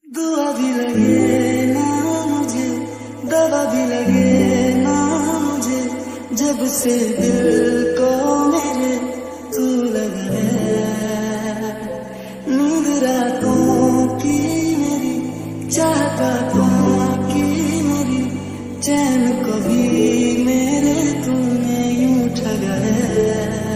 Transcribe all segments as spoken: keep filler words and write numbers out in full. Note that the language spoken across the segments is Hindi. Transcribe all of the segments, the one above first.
दुआ भी लगे ना मुझे, दवा भी लगे ना मुझे, जब से दिल को मेरे तू लगा है। नींद रातों की मेरी, चाहतों की मेरी, चैन को भी मेरे तूने यूं ठगा है।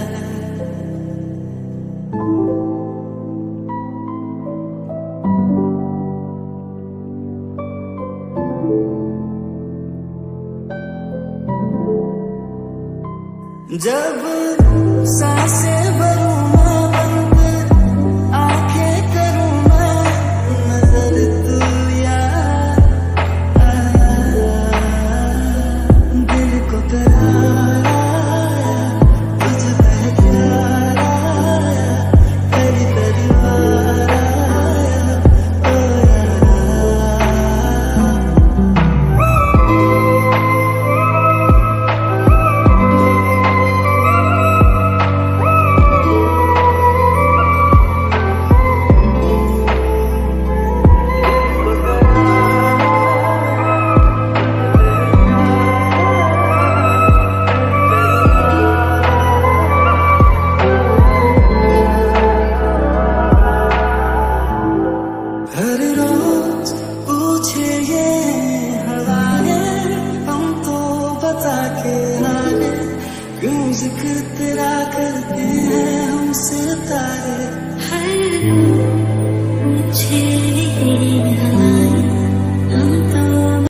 जब सांसें भरूं मैं बंद, आंखें करूं मैं नजर तू यार आया, दिल को करार आया, तुझ पे प्यार आया, तेरी तेरी बार आया, ओ हर रोज पूछे ये हवाएं, हम तो बता के आए, क्यों जिक्र तेरा करते हैं हमसे तारे।